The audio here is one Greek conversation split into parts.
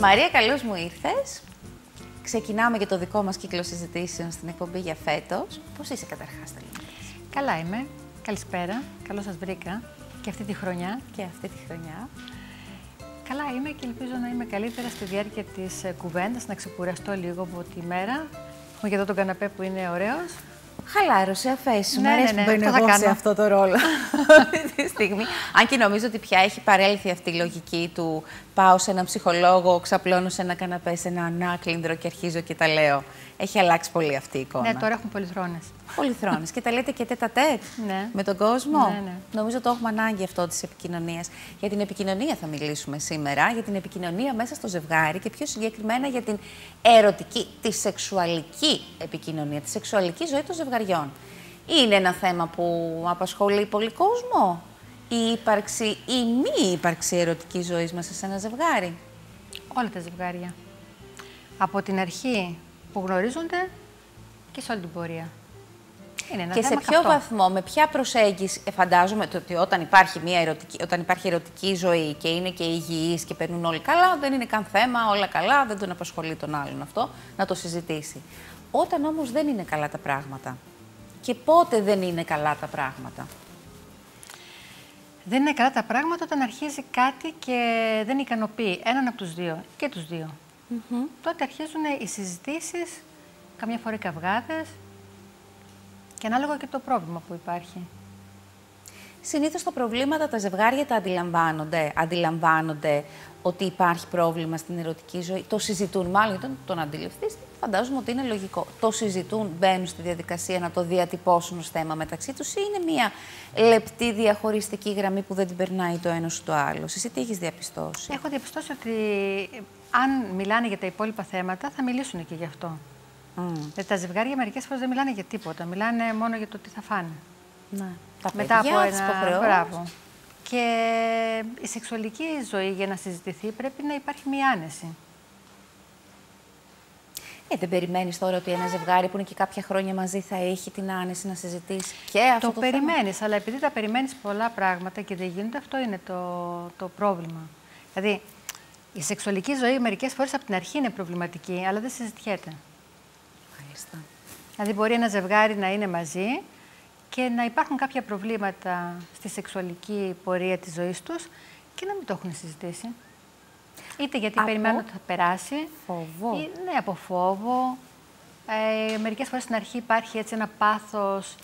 Μαρία, καλώς μου ήρθες. Ξεκινάμε και το δικό μας κύκλο συζητήσεων στην εκπομπή για φέτος. Πώς είσαι καταρχάς, θέλω να πεις? Καλά είμαι. Καλησπέρα. Καλώς σας βρήκα και αυτή τη χρονιά. Καλά είμαι και ελπίζω να είμαι καλύτερα στη διάρκεια της κουβέντας, να ξεκουραστώ λίγο από τη μέρα. Έχουμε και εδώ τον καναπέ που είναι ωραίος. Χαλάρωσε, αφέσου. Ναι, Μ' αρέσει ναι, που μπαίνω εγώ σε αυτό το ρόλο αυτή τη στιγμή. Αν και νομίζω ότι πια έχει παρέλθει αυτή η λογική του πάω σε έναν ψυχολόγο, ξαπλώνω σε ένα καναπέ, σε ένα ανάκλινδρο και αρχίζω και τα λέω. Έχει αλλάξει πολύ αυτή η εικόνα. Ναι, τώρα έχουν πολυθρόνες. Πολυθρόνες. Και τα λέτε και τέτα-τέτ Ναι. με τον κόσμο. Ναι. Νομίζω το έχουμε ανάγκη αυτό της επικοινωνίας. Για την επικοινωνία θα μιλήσουμε σήμερα, για την επικοινωνία μέσα στο ζευγάρι και πιο συγκεκριμένα για την ερωτική, τη σεξουαλική επικοινωνία, τη σεξουαλική ζωή των ζευγαριών. Είναι ένα θέμα που απασχολεί πολύ κόσμο, η ύπαρξη ή μη ύπαρξη ερωτικής ζωής μέσα σε ένα ζευγάρι? Όλα τα ζευγάρια. Από την αρχή που γνωρίζονται και σε όλη την πορεία. Είναι ένα και σε θέμα ποιο καυτό. βαθμό, με ποια προσέγγιση, φαντάζομαι ότι όταν υπάρχει ερωτική ζωή και είναι και υγιής και περνούν όλοι καλά, δεν είναι καν θέμα, όλα καλά, δεν τον απασχολεί τον άλλον αυτό, να το συζητήσει. Όταν όμως δεν είναι καλά τα πράγματα, και πότε δεν είναι καλά τα πράγματα? Δεν είναι καλά τα πράγματα όταν αρχίζει κάτι και δεν ικανοποιεί έναν από τους δύο και τους δύο. Τότε αρχίζουν οι συζητήσεις, καμιά φορά οι καυγάδες και ανάλογα και το πρόβλημα που υπάρχει. Συνήθως τα προβλήματα τα ζευγάρια τα αντιλαμβάνονται. Αντιλαμβάνονται ότι υπάρχει πρόβλημα στην ερωτική ζωή. Το συζητούν, μάλλον όταν τον αντιληφθείς, φαντάζομαι ότι είναι λογικό. Το συζητούν, μπαίνουν στη διαδικασία να το διατυπώσουν ως θέμα μεταξύ τους, ή είναι μια λεπτή διαχωριστική γραμμή που δεν την περνάει το ένας ή το άλλο? Εσύ τι έχεις διαπιστώσει? Έχω διαπιστώσει ότι αν μιλάνε για τα υπόλοιπα θέματα, θα μιλήσουν και γι' αυτό. Δηλαδή, τα ζευγάρια μερικές φορές δεν μιλάνε για τίποτα. Μιλάνε μόνο για το τι θα φάνε. Ναι. Τα Μετά παιδιά, από τις ένα υποχρεώσεις. μπράβο. Και η σεξουαλική ζωή για να συζητηθεί πρέπει να υπάρχει μια άνεση. Δεν περιμένεις τώρα ότι ένα ζευγάρι που είναι και κάποια χρόνια μαζί θα έχει την άνεση να συζητήσει και αυτό το θέμα? περιμένεις, αλλά επειδή τα περιμένεις πολλά πράγματα και δεν γίνονται, αυτό είναι το πρόβλημα. Δηλαδή, η σεξουαλική ζωή μερικές φορές από την αρχή είναι προβληματική, αλλά δεν συζητιέται. Μάλιστα. Δηλαδή, μπορεί ένα ζευγάρι να είναι μαζί και να υπάρχουν κάποια προβλήματα στη σεξουαλική πορεία της ζωής τους και να μην το έχουν συζητήσει. Είτε γιατί περιμένουν ότι θα περάσει. Φόβο. Ή, ναι, από φόβο. Μερικές φορές στην αρχή υπάρχει έτσι ένα πάθος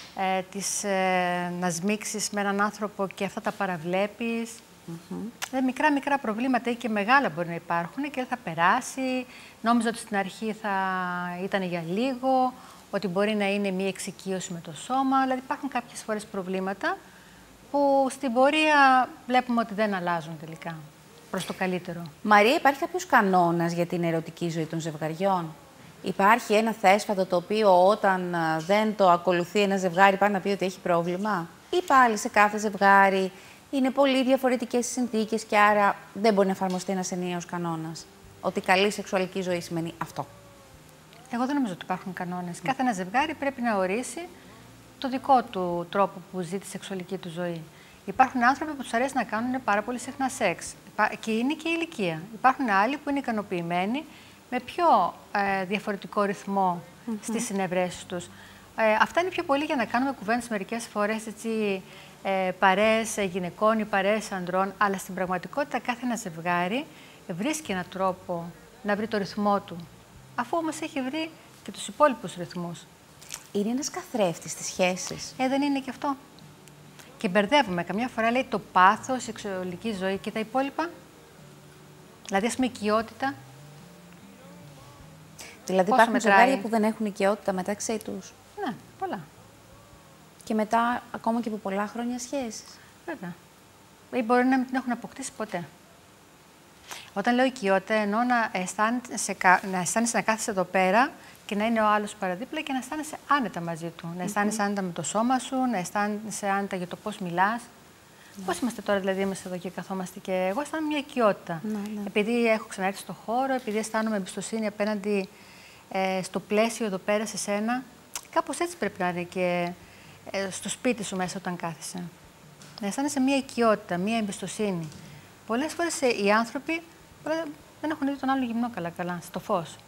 να σμίξεις με έναν άνθρωπο και αυτά τα παραβλέπεις. Μικρά προβλήματα ή και μεγάλα μπορεί να υπάρχουν και δεν θα περάσει. Νόμιζα ότι στην αρχή θα ήταν για λίγο, ότι μπορεί να είναι μία εξοικείωση με το σώμα. Δηλαδή υπάρχουν κάποιες φορές προβλήματα που στην πορεία βλέπουμε ότι δεν αλλάζουν τελικά προς το καλύτερο. Μαρία, υπάρχει κάποιος κανόνας για την ερωτική ζωή των ζευγαριών? Υπάρχει ένα θέσφατο το οποίο όταν δεν το ακολουθεί ένα ζευγάρι πάει να πει ότι έχει πρόβλημα? Ή πάλι σε κάθε ζευγάρι είναι πολύ διαφορετικές συνθήκες και άρα δεν μπορεί να εφαρμοστεί ένας ενιαίος κανόνας? Ότι καλή σεξουαλική ζωή σημαίνει αυτό. Εγώ δεν νομίζω ότι υπάρχουν κανόνες. Κάθε ένα ζευγάρι πρέπει να ορίσει το δικό του τρόπο που ζει τη σεξουαλική του ζωή. Υπάρχουν άνθρωποι που τους αρέσει να κάνουν πάρα πολύ συχνά σεξ. Και είναι και η ηλικία. Υπάρχουν άλλοι που είναι ικανοποιημένοι με πιο διαφορετικό ρυθμό στις συνευρέσεις τους. Αυτά είναι πιο πολύ για να κάνουμε κουβέντες μερικές φορές, έτσι, παρέες γυναικών ή παρέες ανδρών, αλλά στην πραγματικότητα κάθε ένα ζευγάρι βρίσκει έναν τρόπο να βρει το ρυθμό του, αφού όμως έχει βρει και τους υπόλοιπους ρυθμούς. Είναι ένας καθρέφτης στις σχέσεις. Δεν είναι και αυτό? Και μπερδεύουμε. Καμιά φορά λέει το πάθος, η σεξουαλική ζωή και τα υπόλοιπα. Δηλαδή, ας πούμε, οικειότητα. Δηλαδή, πόσο υπάρχουν μετράει? ζευγάρια που δεν έχουν οικειότητα μεταξύ τους. Ναι, πολλά. Και μετά, ακόμα και από πολλά χρόνια σχέσεις. Βέβαια. Ή μπορεί να μην την έχουν αποκτήσει ποτέ. Όταν λέω οικειότητα, εννοώ να αισθάνεσαι να κάθεσαι εδώ πέρα και να είναι ο άλλος παραδίπλα και να αισθάνεσαι άνετα μαζί του. Να αισθάνεσαι άνετα με το σώμα σου, να αισθάνεσαι άνετα για το πώς μιλάς. Πώς είμαστε τώρα, δηλαδή, είμαστε εδώ και καθόμαστε και εγώ αισθάνομαι μια οικειότητα. Επειδή έχω ξανάρθει στο χώρο, επειδή αισθάνομαι εμπιστοσύνη απέναντι στο πλαίσιο εδώ πέρα σε σένα. Κάπως έτσι πρέπει να είναι και στο σπίτι σου μέσα όταν κάθεσαι. Να αισθάνεσαι μια οικειότητα, μια εμπιστοσύνη. Πολλές φορές οι άνθρωποι δεν έχουν δει τον άλλο γυμνό καλά-καλά, στο φως.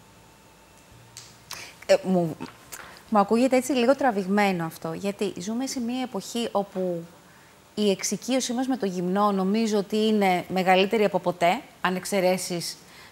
Μου ακούγεται έτσι λίγο τραβηγμένο αυτό, γιατί ζούμε σε μια εποχή όπου η εξοικείωσή μας με το γυμνό νομίζω ότι είναι μεγαλύτερη από ποτέ, αν εξαιρέσεις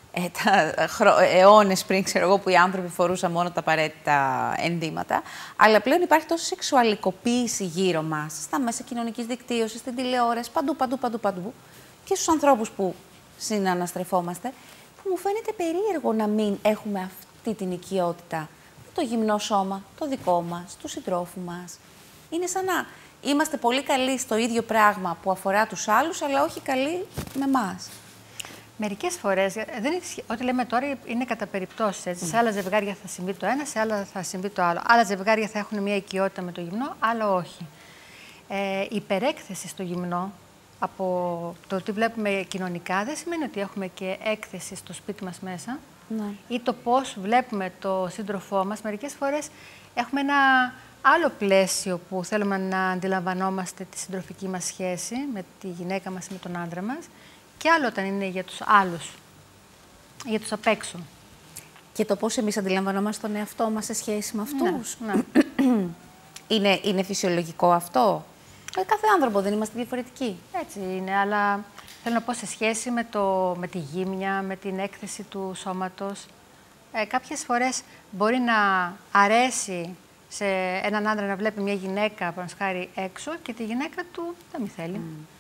αιώνες πριν, ξέρω εγώ, που οι άνθρωποι φορούσαν μόνο τα απαραίτητα ενδύματα. Αλλά πλέον υπάρχει τόσο σεξουαλικοποίηση γύρω μας, στα μέσα κοινωνικής δικτύωσης, στην τηλεόραση, παντού. Και στους ανθρώπους που συναναστρεφόμαστε, που μου φαίνεται περίεργο να μην έχουμε αυτή την οικειότητα με το γυμνό σώμα, το δικό μας, του συντρόφου μας. Είναι σαν να είμαστε πολύ καλοί στο ίδιο πράγμα που αφορά τους άλλους, αλλά όχι καλοί με εμάς. Μερικές φορές, ό,τι λέμε τώρα είναι κατά περιπτώσεις. Έτσι. Σε άλλα ζευγάρια θα συμβεί το ένα, σε άλλα θα συμβεί το άλλο. Άλλα ζευγάρια θα έχουν μια οικειότητα με το γυμνό, άλλα όχι. Η υπερέκθεση στο γυμνό, από το ότι βλέπουμε κοινωνικά, δεν σημαίνει ότι έχουμε και έκθεση στο σπίτι μας μέσα. Ναι. Ή το πώς βλέπουμε το σύντροφό μας. Μερικές φορές έχουμε ένα άλλο πλαίσιο που θέλουμε να αντιλαμβανόμαστε τη συντροφική μας σχέση με τη γυναίκα μας ή με τον άντρα μας. Και άλλο όταν είναι για τους άλλους, για τους απ' έξω. Και το πώς εμείς αντιλαμβανόμαστε τον εαυτό μας σε σχέση με αυτούς. Ναι. Είναι φυσιολογικό αυτό. Κάθε άνθρωπο δεν είμαστε διαφορετικοί. Έτσι είναι, αλλά θέλω να πω σε σχέση με τη γύμνια, με την έκθεση του σώματος. Κάποιες φορές μπορεί να αρέσει σε έναν άντρα να βλέπει μια γυναίκα, παραδείγματος χάρη, έξω και τη γυναίκα του δεν μη θέλει.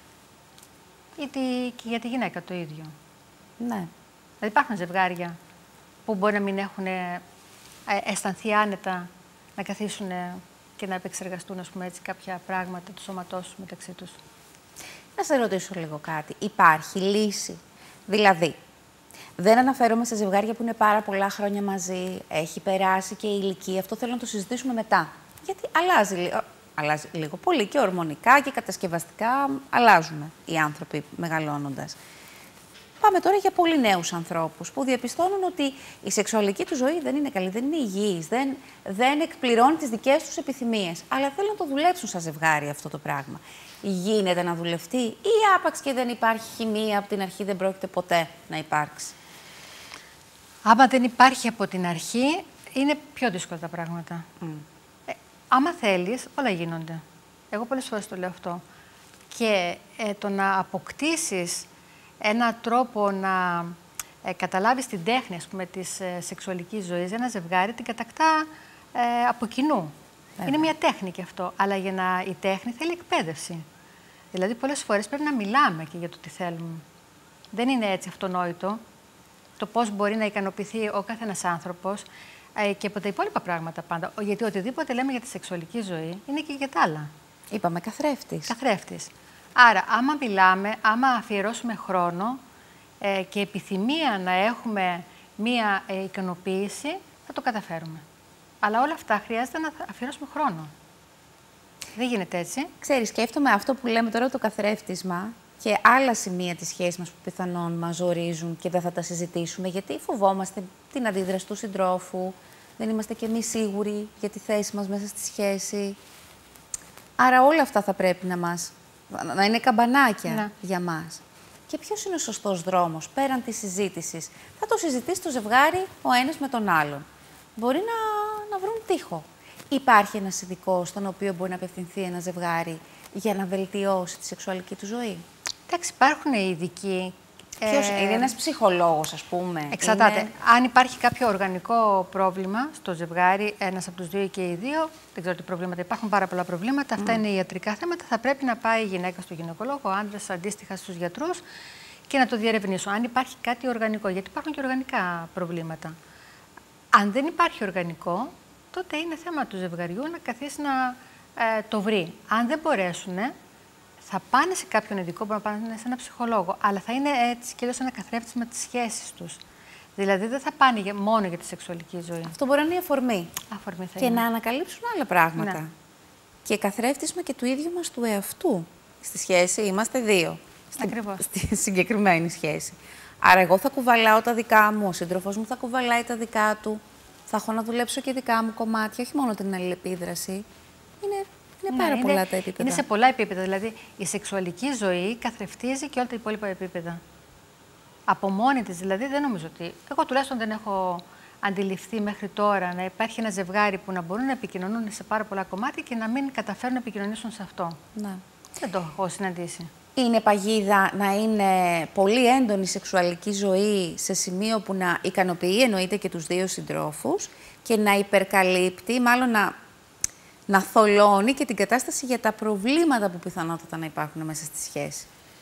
Ή και για τη γυναίκα το ίδιο. Ναι. Δηλαδή υπάρχουν ζευγάρια που μπορεί να μην έχουν αισθανθεί άνετα να καθίσουν και να επεξεργαστούν, ας πούμε, έτσι, κάποια πράγματα του σώματός τους μεταξύ τους. Να σε ρωτήσω λίγο κάτι. Υπάρχει λύση? Δηλαδή, δεν αναφέρομαι σε ζευγάρια που είναι πάρα πολλά χρόνια μαζί, έχει περάσει και η ηλικία. Αυτό θέλω να το συζητήσουμε μετά. Γιατί αλλάζει λίγο πολύ και ορμονικά και κατασκευαστικά αλλάζουμε οι άνθρωποι μεγαλώνοντας. Πάμε τώρα για πολύ νέους ανθρώπους που διαπιστώνουν ότι η σεξουαλική του ζωή δεν είναι καλή, δεν είναι υγιής, δεν εκπληρώνει τις δικές τους επιθυμίες. Αλλά θέλουν να το δουλέψουν σαν ζευγάρι αυτό το πράγμα. Γίνεται να δουλευτεί ή άπαξ και δεν υπάρχει χημεία από την αρχή, δεν πρόκειται ποτέ να υπάρξει? Άμα δεν υπάρχει από την αρχή, είναι πιο δύσκολα τα πράγματα. Άμα θέλεις, όλα γίνονται. Εγώ πολλές φορές το λέω αυτό. Και το να αποκτήσεις έναν τρόπο να καταλάβεις την τέχνη, ας πούμε, της σεξουαλικής ζωής, ένα ζευγάρι την κατακτά από κοινού. Είναι μια τέχνη και αυτό. Αλλά η τέχνη θέλει εκπαίδευση. Δηλαδή, πολλές φορές πρέπει να μιλάμε και για το τι θέλουμε. Δεν είναι έτσι αυτονόητο το πώς μπορεί να ικανοποιηθεί ο καθένας άνθρωπος και από τα υπόλοιπα πράγματα πάντα. Γιατί οτιδήποτε λέμε για τη σεξουαλική ζωή είναι και για τα άλλα. Είπαμε καθρέφτης. Καθρέφτης. Άρα, άμα μιλάμε, άμα αφιερώσουμε χρόνο και επιθυμία να έχουμε μία ικανοποίηση, θα το καταφέρουμε. Αλλά όλα αυτά χρειάζεται να αφιερώσουμε χρόνο. Δεν γίνεται έτσι. Ξέρεις, σκέφτομαι αυτό που λέμε τώρα, το καθρέφτισμα και άλλα σημεία της σχέσης μας που πιθανόν μας ζορίζουν και δεν θα τα συζητήσουμε, γιατί φοβόμαστε την αντίδραση του συντρόφου, δεν είμαστε κι εμείς σίγουροι για τη θέση μας μέσα στη σχέση. Άρα όλα αυτά θα πρέπει να είναι καμπανάκια για μας. Και ποιος είναι ο σωστός δρόμος, πέραν της συζήτησης? Θα το συζητήσει το ζευγάρι ο ένας με τον άλλον. Μπορεί να βρουν τοίχο. Υπάρχει ένας ειδικός στον οποίο μπορεί να απευθυνθεί ένα ζευγάρι για να βελτιώσει τη σεξουαλική του ζωή? Εντάξει, υπάρχουν ειδικοί. Ποιος είναι ένας ψυχολόγος, ας πούμε? Εξαρτάται. Αν υπάρχει κάποιο οργανικό πρόβλημα στο ζευγάρι, ένας από τους δύο ή και οι δύο, δεν ξέρω τι προβλήματα υπάρχουν, πάρα πολλά προβλήματα. Αυτά είναι ιατρικά θέματα. Θα πρέπει να πάει η γυναίκα στο γυναικολόγο, ο άντρας αντίστοιχα στους γιατρούς και να το διερευνήσουν. Αν υπάρχει κάτι οργανικό, γιατί υπάρχουν και οργανικά προβλήματα. Αν δεν υπάρχει οργανικό, τότε είναι θέμα του ζευγαριού να καθίσει να το βρει. Αν δεν μπορέσουν, θα πάνε σε κάποιον ειδικό, μπορεί να πάνε σε ένα ψυχολόγο, αλλά θα είναι έτσι και ένα καθρέφτισμα της σχέσης τους. Δηλαδή δεν θα πάνε μόνο για τη σεξουαλική ζωή. Αυτό μπορεί να είναι η αφορμή. Και να ανακαλύψουν άλλα πράγματα. Ναι. Και καθρέφτισμα και του ίδιου μας του εαυτού. Στη σχέση είμαστε δύο. Στη συγκεκριμένη σχέση. Άρα εγώ θα κουβαλάω τα δικά μου, ο σύντροφος μου θα κουβαλάει τα δικά του. Θα έχω να δουλέψω και δικά μου κομμάτια, όχι μόνο την αλληλεπίδραση. Είναι πάρα πολλά τα επίπεδα. Είναι σε πολλά επίπεδα. Δηλαδή, η σεξουαλική ζωή καθρεφτίζει και όλα τα υπόλοιπα επίπεδα. Από μόνη της δηλαδή δεν νομίζω ότι... Εγώ τουλάχιστον δεν έχω αντιληφθεί μέχρι τώρα να υπάρχει ένα ζευγάρι που να μπορούν να επικοινωνούν σε πάρα πολλά κομμάτια και να μην καταφέρουν να επικοινωνήσουν σε αυτό. Ναι. Δεν το έχω συναντήσει. Είναι παγίδα να είναι πολύ έντονη σεξουαλική ζωή σε σημείο που να ικανοποιεί εννοείται και τους δύο συντρόφους και να υπερκαλύπτει, μάλλον να θολώνει και την κατάσταση για τα προβλήματα που πιθανότατα να υπάρχουν μέσα στη σχέση.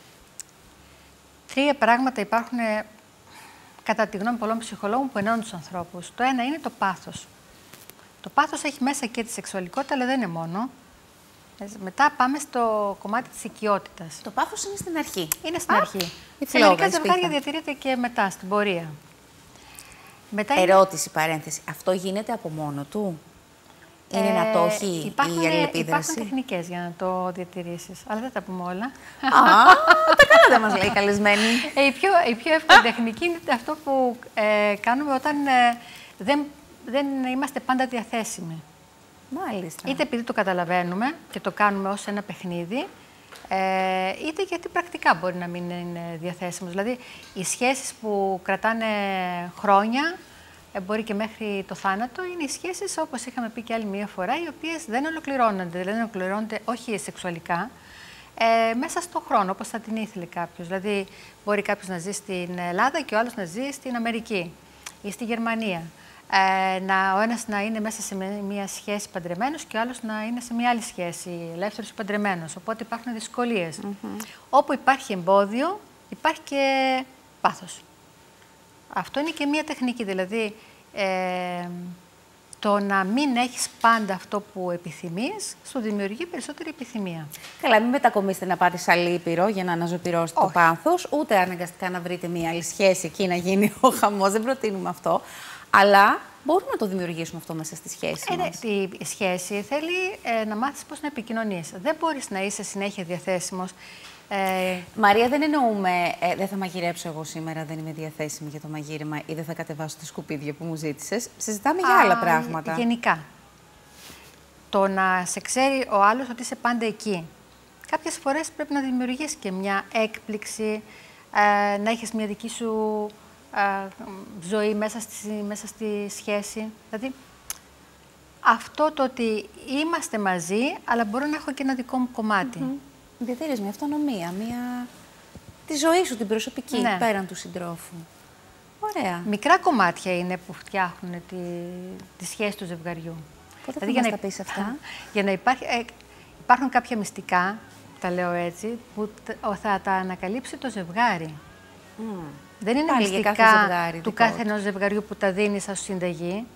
Τρία πράγματα υπάρχουν, κατά τη γνώμη πολλών ψυχολόγων, που ενώνουν τους ανθρώπους. Το ένα είναι το πάθος. Το πάθος έχει μέσα και τη σεξουαλικότητα, αλλά δεν είναι μόνο. Μετά πάμε στο κομμάτι της οικειότητας. Το πάθος είναι στην αρχή. Είναι στην αρχή. Σε μερικά ζευγάρια διατηρείται και μετά, στην πορεία. Μετά ερώτηση, παρένθεση. Αυτό γίνεται από μόνο του? Είναι να το έχει η αλληλεπίδραση? Υπάρχουν τεχνικές για να το διατηρήσεις, αλλά δεν τα πούμε όλα. Τα κάνατε μας λέει καλεσμένη. Η πιο εύκολη τεχνική είναι αυτό που κάνουμε όταν δεν είμαστε πάντα διαθέσιμοι. Μάλιστα. Είτε επειδή το καταλαβαίνουμε και το κάνουμε ως ένα παιχνίδι, είτε γιατί πρακτικά μπορεί να μην είναι διαθέσιμος. Δηλαδή, οι σχέσεις που κρατάνε χρόνια, μπορεί και μέχρι το θάνατο, είναι οι σχέσεις, όπως είχαμε πει και άλλη μία φορά, οι οποίες δεν ολοκληρώνονται. Δηλαδή, δεν ολοκληρώνονται όχι σεξουαλικά, μέσα στον χρόνο, όπως θα την ήθελε κάποιος. Δηλαδή, μπορεί κάποιος να ζει στην Ελλάδα και ο άλλος να ζει στην Αμερική ή στη Γερμανία. Ο ένας να είναι μέσα σε μια σχέση παντρεμένος και ο άλλος να είναι σε μια άλλη σχέση, ελεύθερος ή παντρεμένος. Οπότε υπάρχουν δυσκολίες. Όπου υπάρχει εμπόδιο, υπάρχει και πάθος. Αυτό είναι και μια τεχνική, δηλαδή το να μην έχεις πάντα αυτό που επιθυμείς, σου δημιουργεί περισσότερη επιθυμία. Καλά, μην μετακομίσετε να πάτε σε άλλη ήπειρο για να αναζωπυρώσετε το πάθος, ούτε αναγκαστικά να βρείτε μια άλλη σχέση εκεί να γίνει ο χαμός. Δεν προτείνουμε αυτό. Αλλά μπορούμε να το δημιουργήσουμε αυτό μέσα στη σχέση μας. Η σχέση θέλει να μάθεις πώς να επικοινωνείς. Δεν μπορείς να είσαι συνέχεια διαθέσιμος. Μαρία, δεν εννοούμε δεν θα μαγειρέψω εγώ σήμερα, δεν είμαι διαθέσιμη για το μαγείρεμα ή δεν θα κατεβάσω τα σκουπίδια που μου ζήτησες. Συζητάμε για άλλα πράγματα. Γενικά. Το να σε ξέρει ο άλλος ότι είσαι πάντα εκεί. Κάποιες φορές πρέπει να δημιουργείς και μια έκπληξη, να έχεις μια δική σου ζωή μέσα στη σχέση. Δηλαδή, αυτό το ότι είμαστε μαζί, αλλά μπορώ να έχω και ένα δικό μου κομμάτι. Διατηρείς μια αυτονομία, τη ζωή σου, την προσωπική, πέραν του συντρόφου. Ωραία. Μικρά κομμάτια είναι που φτιάχνουν τη σχέση του ζευγαριού. Πότε δηλαδή, θα μας τα πεις αυτά? Για να υπάρχουν κάποια μυστικά, τα λέω έτσι, που θα τα ανακαλύψει το ζευγάρι. Δεν είναι μυστικά του κάθε ενός ζευγαριού που τα δίνει σαν συνταγή.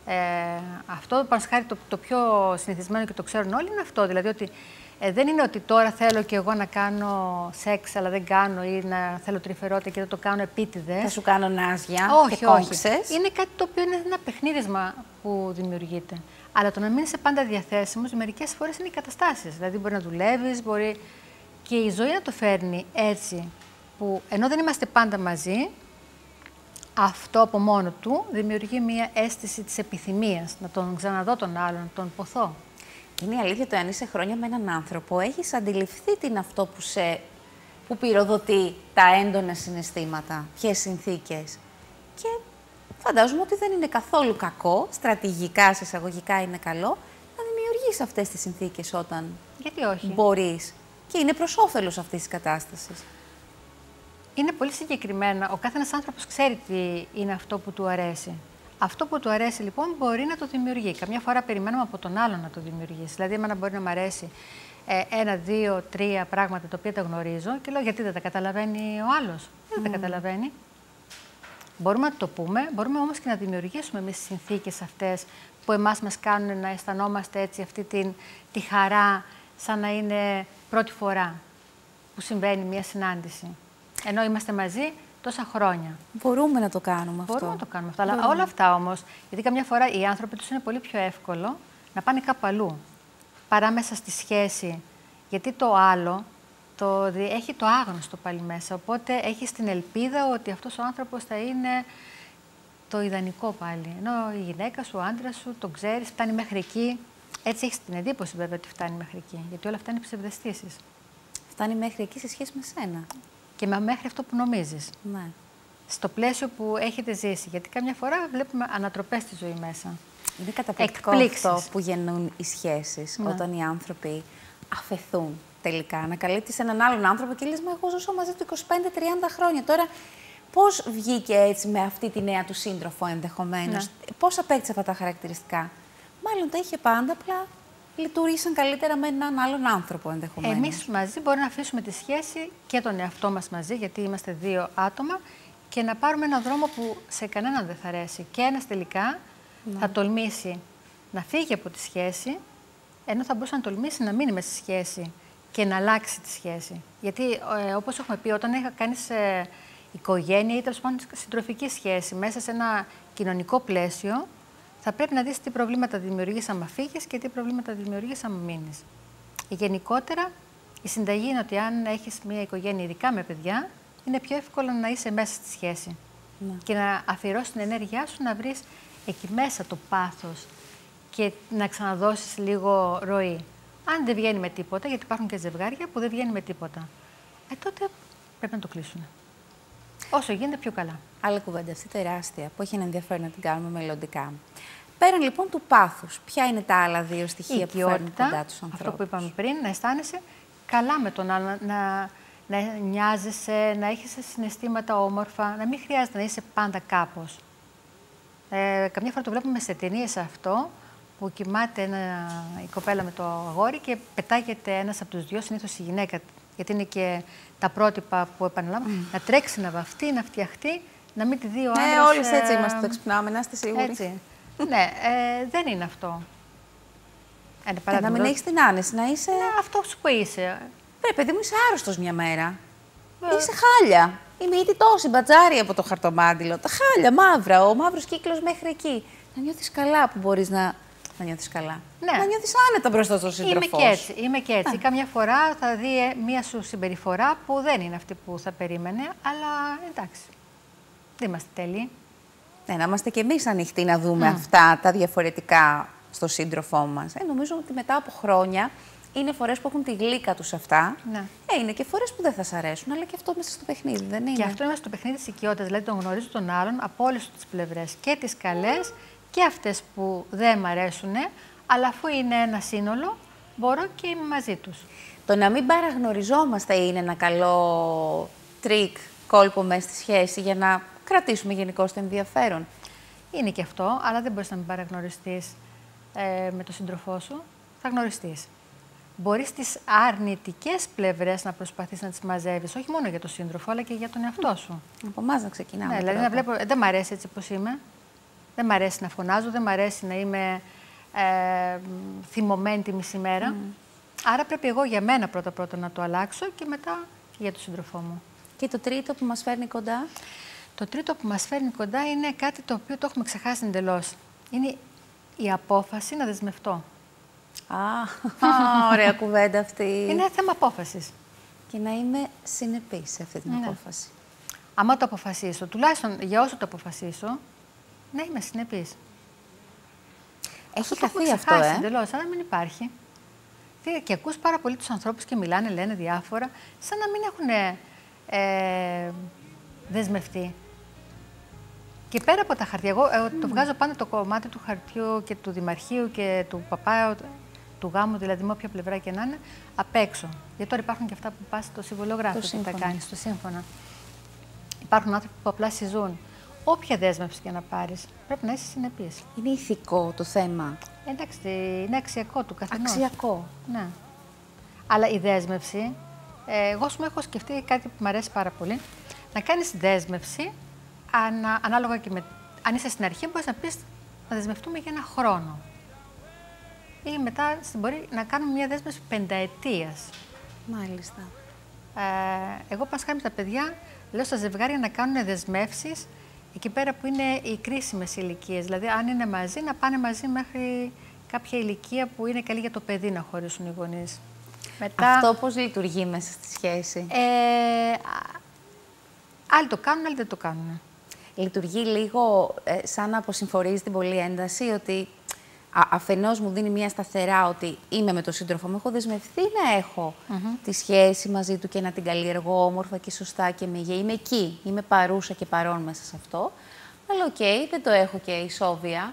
Αυτό, το πιο συνηθισμένο και το ξέρουν όλοι, είναι αυτό. Δηλαδή ότι δεν είναι ότι τώρα θέλω και εγώ να κάνω σεξ, αλλά δεν κάνω, ή να θέλω τρυφερότητα και δεν το κάνω επίτηδες. Θα σου κάνω νάζια και κόξες. Όχι. Είναι κάτι το οποίο είναι ένα παιχνίδισμα που δημιουργείται. Αλλά το να μην είσαι πάντα διαθέσιμος, μερικές φορές είναι οι καταστάσεις. Δηλαδή μπορεί να δουλεύεις, μπορεί και η ζωή να το φέρνει έτσι, που ενώ δεν είμαστε πάντα μαζί, αυτό από μόνο του δημιουργεί μια αίσθηση της επιθυμίας, να τον ξαναδώ τον άλλον, να τον ποθώ. Είναι η αλήθεια ότι αν είσαι χρόνια με έναν άνθρωπο, έχεις αντιληφθεί τι είναι αυτό που πυροδοτεί τα έντονα συναισθήματα, ποιες συνθήκες. Και φαντάζομαι ότι δεν είναι καθόλου κακό, στρατηγικά, σε εισαγωγικά είναι καλό, να δημιουργείς αυτές τις συνθήκες όταν μπορείς. Και είναι προς όφελος αυτής της κατάστασης. Είναι πολύ συγκεκριμένα. Ο κάθε ένας άνθρωπος ξέρει τι είναι αυτό που του αρέσει. Αυτό που του αρέσει λοιπόν μπορεί να το δημιουργεί. Καμιά φορά περιμένουμε από τον άλλον να το δημιουργήσει. Δηλαδή, εμένα μπορεί να μου αρέσει 1, 2, 3 πράγματα τα οποία τα γνωρίζω και λέω γιατί δεν τα καταλαβαίνει ο άλλος. Δεν τα καταλαβαίνει. Μπορούμε να το πούμε, μπορούμε όμως και να δημιουργήσουμε εμείς τις συνθήκες αυτές που εμάς μας κάνουν να αισθανόμαστε έτσι αυτή τη χαρά, σαν να είναι πρώτη φορά που συμβαίνει μια συνάντηση. Ενώ είμαστε μαζί τόσα χρόνια. Μπορούμε να το κάνουμε αυτό. Μπορούμε να το κάνουμε αυτό. Αλλά όλα αυτά όμως, γιατί καμιά φορά οι άνθρωποι τους είναι πολύ πιο εύκολο να πάνε κάπου αλλού παρά μέσα στη σχέση. Γιατί το άλλο έχει το άγνωστο πάλι μέσα. Οπότε έχει την ελπίδα ότι αυτός ο άνθρωπος θα είναι το ιδανικό πάλι. Ενώ η γυναίκα σου, ο άντρας σου, τον ξέρεις, φτάνει μέχρι εκεί. Έτσι έχεις την εντύπωση βέβαια ότι φτάνει μέχρι εκεί. Γιατί όλα αυτά είναι ψευδαισθήσεις. Φτάνει μέχρι εκεί σε σχέση με σένα. Και μέχρι αυτό που νομίζεις. Ναι. στο πλαίσιο που έχετε ζήσει. Γιατί καμιά φορά βλέπουμε ανατροπές στη ζωή μέσα. Είναι καταπληκτικό αυτό που γεννούν οι σχέσεις, όταν οι άνθρωποι αφεθούν τελικά. Ανακαλύπτεις έναν άλλον άνθρωπο και λες, μα εγώ ζούσα μαζί του 25-30 χρόνια. Τώρα πώς βγήκε έτσι με αυτή τη νέα του σύντροφο ενδεχομένως, πώς απέκτησε αυτά τα χαρακτηριστικά. Μάλλον τα είχε πάντα, απλά λειτουργήσαν καλύτερα με έναν άλλον άνθρωπο ενδεχομένως. Εμείς μαζί μπορούμε να αφήσουμε τη σχέση και τον εαυτό μας μαζί, γιατί είμαστε δύο άτομα, και να πάρουμε έναν δρόμο που σε κανέναν δεν θα αρέσει. Και ένας τελικά θα τολμήσει να φύγει από τη σχέση, ενώ θα μπορούσε να τολμήσει να μείνει μέσα στη σχέση και να αλλάξει τη σχέση. Γιατί, όπως έχουμε πει, όταν κάνεις οικογένεια ή τέλος πάντων συντροφική σχέση μέσα σε ένα κοινωνικό πλαίσιο, θα πρέπει να δεις τι προβλήματα δημιουργείς άμα φύγεις και τι προβλήματα δημιουργείς άμα μείνεις. Γενικότερα, η συνταγή είναι ότι αν έχεις μια οικογένεια, ειδικά με παιδιά, είναι πιο εύκολο να είσαι μέσα στη σχέση. Και να αφιερώσεις την ενέργειά σου να βρεις εκεί μέσα το πάθος και να ξαναδώσεις λίγο ροή. Αν δεν βγαίνει με τίποτα, γιατί υπάρχουν και ζευγάρια που δεν βγαίνει με τίποτα, τότε πρέπει να το κλείσουν. Όσο γίνεται πιο καλά. Άλλη κουβέντα αυτή τεράστια που έχει ένα ενδιαφέρον να την κάνουμε μελλοντικά. Πέραν λοιπόν του πάθους, ποια είναι τα άλλα δύο στοιχεία που φέρνουν κοντά τους ανθρώπους? Αυτό που είπαμε πριν, να αισθάνεσαι καλά με τον άλλον, να νοιάζεσαι, να έχεις συναισθήματα όμορφα, να μην χρειάζεται να είσαι πάντα κάπως. Καμιά φορά το βλέπουμε σε ταινίες αυτό, που κοιμάται η κοπέλα με το αγόρι και πετάγεται ένας από τους δυο, συνήθως η γυναίκα, γιατί είναι και τα πρότυπα που επαναλάβουμε, να τρέξει, να βαφτεί, να φτιαχτεί, να μην τη δει ο άντρας. Όλες έτσι είμαστε, το ξυπνάμε, να είστε σίγουροι. Έτσι. Ναι, δεν είναι αυτό. Να μην έχεις την άνεση, να είσαι... αυτό που είσαι. Παιδί μου, είσαι άρρωστος μια μέρα. Είσαι χάλια. Η μύτη τόση μπατζάρι από το χαρτομάτιλο. Τα χάλια, μαύρα, ο μαύρος κύκλος μέχρι εκεί. Να νιώθεις καλά που μπορείς να νιώθεις καλά. Ναι. Να νιώθεις άνετα μπροστά στον σύντροφό σου. Είμαι και έτσι. Καμιά φορά θα δει μία σου συμπεριφορά που δεν είναι αυτή που θα περίμενε, αλλά εντάξει. Δεν είμαστε τέλειοι. Ναι, να είμαστε κι εμείς ανοιχτοί να δούμε αυτά τα διαφορετικά στο σύντροφό μας. Νομίζω ότι μετά από χρόνια είναι φορές που έχουν τη γλύκα τους αυτά. Ναι. Είναι και φορές που δεν θα σ' αρέσουν, αλλά και αυτό μέσα στο παιχνίδι, δεν είναι? Και αυτό είμαστε στο παιχνίδι της οικειότητας. Δηλαδή τον γνωρίζω τον άλλον από όλες τις πλευρές. Και τις καλές και αυτές που δεν μ' αρέσουν, αλλά αφού είναι ένα σύνολο, μπορώ και είμαι μαζί τους. Το να μην παραγνωριζόμαστε είναι ένα καλό τρίκ, κόλπο μέσα στη σχέση για να κρατήσουμε γενικώς το ενδιαφέρον. Είναι και αυτό, αλλά δεν μπορείς να μην παραγνωριστείς με τον σύντροφό σου. Θα γνωριστείς. Μπορείς τις αρνητικές πλευρές να προσπαθείς να τις μαζεύεις, όχι μόνο για τον σύντροφο, αλλά και για τον εαυτό σου. Από εμάς να ξεκινάμε. Ναι, δηλαδή να βλέπω, δεν μ' αρέσει έτσι όπως είμαι. Δεν μ' αρέσει να φωνάζω, δεν μ' αρέσει να είμαι θυμωμένη τη μισή μέρα. Άρα πρέπει εγώ για μένα πρώτα να το αλλάξω και μετά και για τον σύντροφό μου. Και το τρίτο που μας φέρνει κοντά? Το τρίτο που μας φέρνει κοντά είναι κάτι το οποίο το έχουμε ξεχάσει εντελώς. Είναι η απόφαση να δεσμευτώ. Ωραία κουβέντα αυτή. Είναι θέμα απόφασης. Και να είμαι συνεπής σε αυτή την απόφαση. Άμα το αποφασίσω, τουλάχιστον για όσο το αποφασίσω, να είμαι συνεπής. Έχει χαθεί αυτό, εντελώς, αλλά μην υπάρχει. Και ακούς πάρα πολύ τους ανθρώπους και μιλάνε, λένε διάφορα, σαν να μην έχουν δεσμευτεί. Και πέρα από τα χαρτιά, εγώ το βγάζω πάντα το κομμάτι του χαρτιού και του δημαρχείου και του παπά, του γάμου, δηλαδή με όποια πλευρά και να είναι, απ' έξω. Γιατί τώρα υπάρχουν και αυτά που πας στο συμβολογράφο που τα κάνεις, στο σύμφωνα. Υπάρχουν άνθρωποι που απλά συζούν. Όποια δέσμευση και να πάρεις, πρέπει να είσαι συνεπής. Είναι ηθικό το θέμα. Εντάξει, είναι αξιακό του καθενός. Αξιακό. Ναι. Αλλά η δέσμευση, εγώ σου έχω σκεφτεί κάτι που μου αρέσει πάρα πολύ. Να κάνεις δέσμευση, ανάλογα και με... Αν είσαι στην αρχή, μπορείς να πεις να δεσμευτούμε για ένα χρόνο. Ή μετά μπορεί να κάνουμε μια δέσμευση 5ετίας. Μάλιστα. Εγώ πας κάνει τα παιδιά, λέω στα ζευγάρια να κάνουν δεσμεύσεις εκεί πέρα που είναι οι κρίσιμες ηλικίες. Δηλαδή, αν είναι μαζί, να πάνε μαζί μέχρι κάποια ηλικία που είναι καλή για το παιδί να χωρίσουν οι γονείς. Μετά... Αυτό πώς λειτουργεί μέσα στη σχέση? Άλλοι το κάνουν, άλλοι δεν το κάνουν. Λειτουργεί λίγο σαν να αποσυμφορείς την πολλή ένταση, ότι αφενός μου δίνει μια σταθερά ότι είμαι με τον σύντροφο μου, έχω δεσμευτεί να έχω τη σχέση μαζί του και να την καλλιεργώ όμορφα και σωστά και με υγεία. Είμαι εκεί, είμαι παρούσα και παρόν μέσα σε αυτό. Αλλά οκ, δεν το έχω και ισόβια.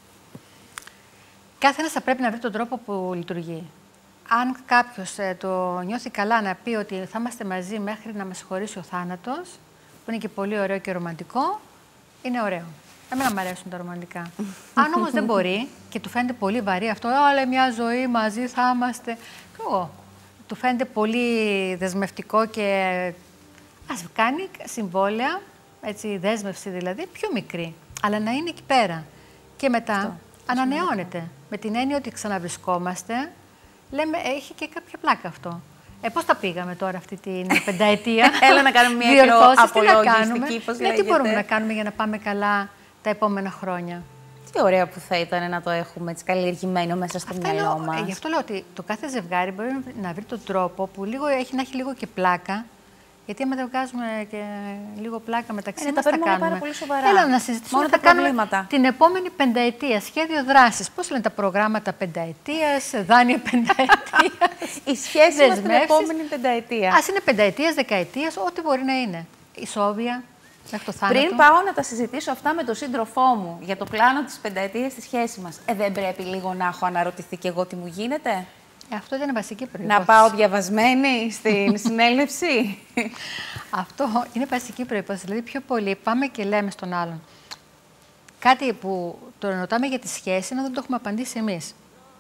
Κάθε ένας θα πρέπει να βρει τον τρόπο που λειτουργεί. Αν κάποιος το νιώθει καλά να πει ότι θα είμαστε μαζί μέχρι να μας χωρίσει ο θάνατος, που είναι και πολύ ωραίο και ρομαντικό, είναι ωραίο. Εμένα μου αρέσουν τα ρομαντικά. Αν όμως δεν μπορεί και του φαίνεται πολύ βαρύ αυτό, όλη μια ζωή μαζί θα είμαστε. Του φαίνεται πολύ δεσμευτικό και ας κάνει συμβόλαια, έτσι, δέσμευση δηλαδή, πιο μικρή. Αλλά να είναι εκεί πέρα. Και μετά ανανεώνεται. Με την έννοια ότι ξαναβρισκόμαστε, λέμε, έχει και κάποια πλάκα αυτό. Πώς τα πήγαμε τώρα αυτή την πενταετία. Έλα να κάνουμε μια απολογιστική, πώς λέγεται. Τι μπορούμε να κάνουμε για να πάμε καλά τα επόμενα χρόνια. Τι ωραία που θα ήταν να το έχουμε έτσι καλλιεργημένο μέσα στο μυαλό μας. Γι' αυτό λέω ότι το κάθε ζευγάρι μπορεί να βρει τον τρόπο που να έχει λίγο και πλάκα. Γιατί άμα δεν βγάζουμε και λίγο πλάκα μεταξύ μας, τα κάνουμε πάρα πολύ σοβαρά. Έλα να συζητήσουμε μόνο τα προβλήματα. Την επόμενη πενταετία, σχέδιο δράσης. Πώς λένε τα προγράμματα πενταετίας, δάνεια πενταετίας. Η σχέση μας την επόμενη πενταετία. Ας είναι πενταετίας, δεκαετίας, ό,τι μπορεί να είναι. Ισόβια. Πριν πάω να τα συζητήσω αυτά με τον σύντροφό μου για το πλάνο της πενταετίας στη σχέση μας, δεν πρέπει λίγο να έχω αναρωτηθεί κι εγώ τι μου γίνεται? Αυτό ήταν βασική προϋπόθεση. Να πάω διαβασμένη στην συνέλευση. Αυτό είναι βασική προϋπόθεση. Δηλαδή, πιο πολύ πάμε και λέμε στον άλλον κάτι που το ρωτάμε για τη σχέση, να δεν το έχουμε απαντήσει εμείς.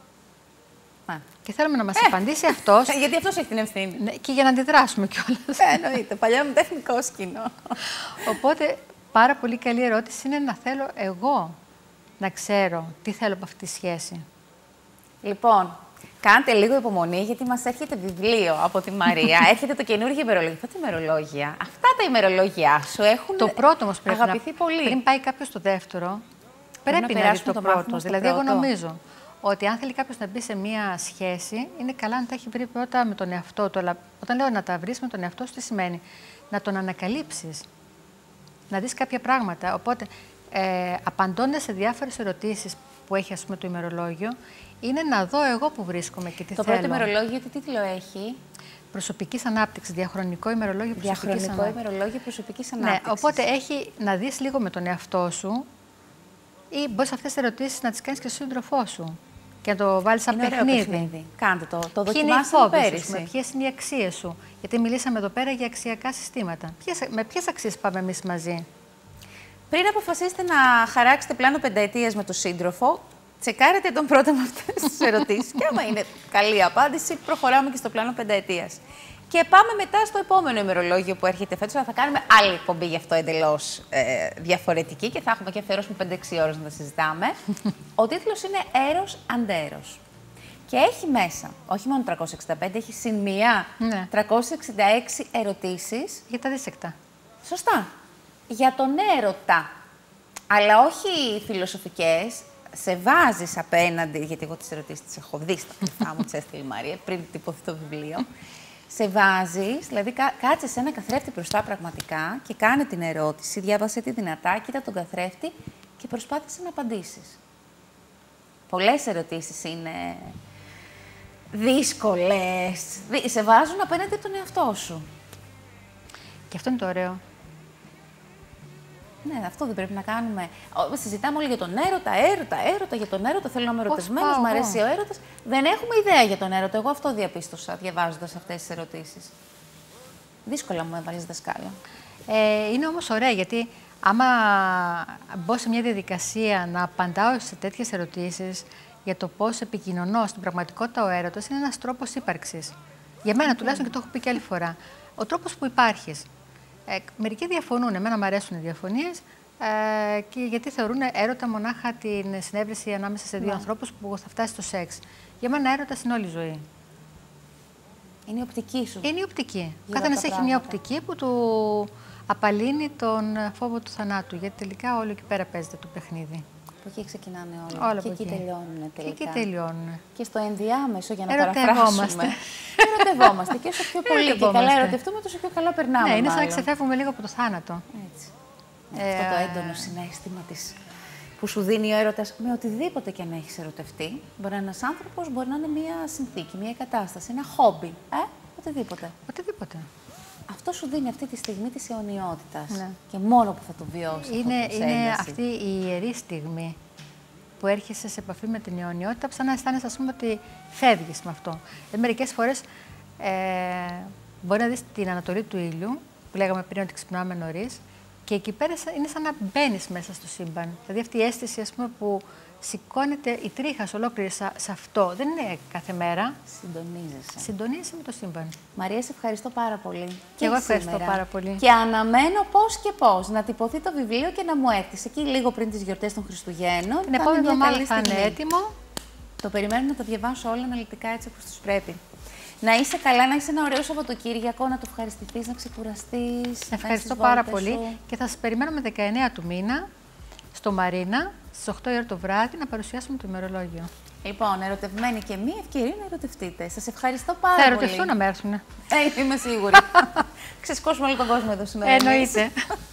Και θέλουμε να μας απαντήσει αυτός. Γιατί αυτός έχει την ευθύνη. Ναι, και για να αντιδράσουμε κιόλας. Εννοείται. Παλιά μου τεχνικό σκηνό. Οπότε, πάρα πολύ καλή ερώτηση είναι να θέλω εγώ να ξέρω τι θέλω από αυτή τη σχέση. Λοιπόν, κάντε λίγο υπομονή, γιατί μας έρχεται βιβλίο από τη Μαρία. Έρχεται το καινούργιο ημερολόγιο. Αυτά τα ημερολόγια. Αυτά τα ημερολόγια σου έχουν το πρώτο όμως πρέπει αγαπηθεί πολύ. Πριν πάει κάποιος στο δεύτερο, πρέπει να δει το πρώτο. Δηλαδή, εγώ νομίζω ότι αν θέλει κάποιος να μπει σε μία σχέση, είναι καλά να τα έχει βρει πρώτα με τον εαυτό του. Αλλά όταν λέω να τα βρεις με τον εαυτό σου, τι σημαίνει? Να τον ανακαλύψεις. Να δεις κάποια πράγματα. Οπότε, απαντώντας σε διάφορες ερωτήσεις που έχει, ας πούμε, το ημερολόγιο, είναι να δω εγώ που βρίσκομαι και τι θέλω. Το πρώτο ημερολόγιο τι τίτλο έχει? Προσωπικής ανάπτυξης. Διαχρονικό ημερολόγιο προσωπικής ανάπτυξης. Διαχρονικό ημερολόγιο προσωπικής ανάπτυξης. Ναι, οπότε έχει να δεις λίγο με τον εαυτό σου ή μπορείς αυτές τις ερωτήσεις να τις κάνεις και στον σύντροφό σου και να το βάλεις σαν παιχνίδι. Κάντε το. Το δοκιμάσαμε πέρυσι. Ποιες είναι οι αξίες σου? Γιατί μιλήσαμε εδώ πέρα για αξιακά συστήματα. Με ποιες αξίες πάμε εμείς μαζί? Πριν αποφασίσετε να χαράξετε πλάνο πενταετίας με τον σύντροφο, τσεκάρετε τον πρώτο με αυτές τις ερωτήσεις. Και άμα είναι καλή απάντηση, προχωράμε και στο πλάνο πενταετίας. Και πάμε μετά στο επόμενο ημερολόγιο που έρχεται φέτος. Θα κάνουμε άλλη εκπομπή γι' αυτό εντελώς διαφορετική και θα έχουμε και αφιερώσουμε 5-6 ώρες να τα συζητάμε. Ο τίτλος είναι Έρος Αντέρος. Και έχει μέσα, όχι μόνο 365, έχει συν μία, 366 ερωτήσεις. Για τα δίσεκτα. Σωστά. Για τον έρωτα. Αλλά όχι φιλοσοφικές. Σε βάζεις απέναντι, γιατί εγώ τις ερωτήσεις τις έχω δει στα παιδιά μου, τις έστειλε η Μαρία, πριν τυπωθεί το βιβλίο. Σε βάζεις, δηλαδή κάτσε σε ένα καθρέφτη μπροστά πραγματικά και κάνε την ερώτηση, διάβασε τη δυνατά, κοίτα τον καθρέφτη και προσπάθησε να απαντήσεις. Πολλές ερωτήσεις είναι δύσκολες. Σε βάζουν απέναντι τον εαυτό σου. Και αυτό είναι το ωραίο. Ναι, αυτό δεν πρέπει να κάνουμε. Συζητάμε όλοι για τον έρωτα, για τον έρωτα. Θέλω να είμαι ερωτευμένος, μου αρέσει ο έρωτας. Δεν έχουμε ιδέα για τον έρωτα. Εγώ αυτό διαπίστωσα διαβάζοντας αυτές τις ερωτήσεις. Δύσκολα μου έβαλες δασκάλα. Είναι όμως ωραία, γιατί άμα μπω σε μια διαδικασία να απαντάω σε τέτοιες ερωτήσεις για το πώς επικοινωνώ στην πραγματικότητα ο έρωτας, είναι ένας τρόπος ύπαρξης. Για μένα τουλάχιστον, και το έχω πει και άλλη φορά. Ο τρόπος που υπάρχεις. Μερικοί διαφωνούν, εμένα μου αρέσουν οι διαφωνίες, και γιατί θεωρούν έρωτα μονάχα την συνέβρεση ανάμεσα σε δύο ανθρώπους που θα φτάσει στο σεξ. Για μένα έρωτας είναι όλη η ζωή. Είναι η οπτική σου. Είναι η οπτική. Ο καθένας έχει μια οπτική που του απαλύνει τον φόβο του θανάτου, γιατί τελικά όλο εκεί πέρα παίζεται το παιχνίδι. Από εκεί ξεκινάνε όλα. Και εκεί τελειώνουν τελικά. Και εκεί τελειώνουν. Και στο ενδιάμεσο, για να παραφράσουμε. Ερωτευόμαστε. Και όσο πιο πολύ και καλά ερωτευτούμε, τόσο πιο καλά περνάμε. Ναι, είναι σαν να ξεφεύγουμε λίγο από το θάνατο. Έτσι. Αυτό το έντονο συναίσθημα της που σου δίνει ο έρωτας με οτιδήποτε και αν έχεις ερωτευτεί. Μπορεί να είναι ένας άνθρωπος, μπορεί να είναι μια συνθήκη, μια κατάσταση, ένα χόμπι, οτιδήποτε. Οτιδήποτε. Αυτό σου δίνει αυτή τη στιγμή της αιωνιότητας. Ναι. Και μόνο που θα το βιώσεις. Είναι αυτή η ιερή στιγμή που έρχεσαι σε επαφή με την αιωνιότητα, σαν να αισθάνεσαι, ας πούμε, ότι φεύγεις με αυτό. Μερικές φορές μπορεί να δεις την ανατολή του ήλιου, που λέγαμε πριν ότι ξυπνάμε νωρίς, και εκεί πέρα είναι σαν να μπαίνεις μέσα στο σύμπαν. Δηλαδή αυτή η αίσθηση, ας πούμε, που σηκώνεται η τρίχα ολόκληρη σε αυτό. Δεν είναι κάθε μέρα. Συντονίζεσαι. Συντονίζεσαι με το σύμπαν. Μαρία, σε ευχαριστώ πάρα πολύ. Και εγώ ευχαριστώ πάρα πολύ. Και αναμένω πώς και πώς να τυπωθεί το βιβλίο και να μου έρθεις εκεί λίγο πριν τις γιορτές των Χριστουγέννων. Την επόμενη εβδομάδα θα είναι έτοιμο. Το περιμένω να το διαβάσω όλα αναλυτικά έτσι όπως τους πρέπει. Να είσαι καλά, να είσαι ένα ωραίο Σαββατοκύριακο, να το ευχαριστηθείς, να ξεκουραστείς. Ευχαριστώ πάρα πολύ και θα σας περιμένω με 19 του μήνα στο Μαρίνα στις 8 η ώρα το βράδυ να παρουσιάσουμε το ημερολόγιο. Λοιπόν, ερωτευμένοι και μία ευκαιρία να ερωτευτείτε. Σας ευχαριστώ πάρα πολύ. Θα ερωτευτούν να με έρθουν. Είμαι σίγουρη. Ξεσκώσουμε όλο τον κόσμο εδώ σήμερα. Εννοείται.